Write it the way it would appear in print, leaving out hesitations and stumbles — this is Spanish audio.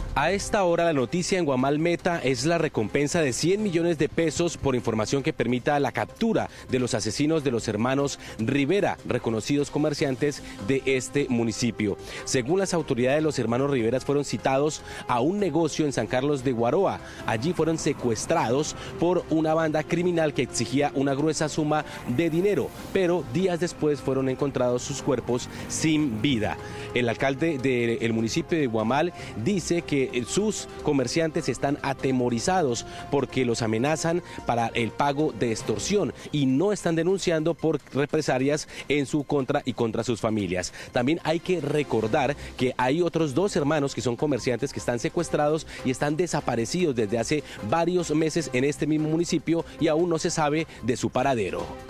A esta hora la noticia en Guamal Meta es la recompensa de 100 millones de pesos por información que permita la captura de los asesinos de los hermanos Rivera, reconocidos comerciantes de este municipio. Según las autoridades, los hermanos Rivera fueron citados a un negocio en San Carlos de Guaroa. Allí fueron secuestrados por una banda criminal que exigía una gruesa suma de dinero, pero días después fueron encontrados sus cuerpos sin vida. El alcalde del municipio de Guamal dice que sus comerciantes están atemorizados porque los amenazan para el pago de extorsión y no están denunciando por represalias en su contra y contra sus familias. También hay que recordar que hay otros dos hermanos que son comerciantes que están secuestrados y están desaparecidos desde hace varios meses en este mismo municipio y aún no se sabe de su paradero.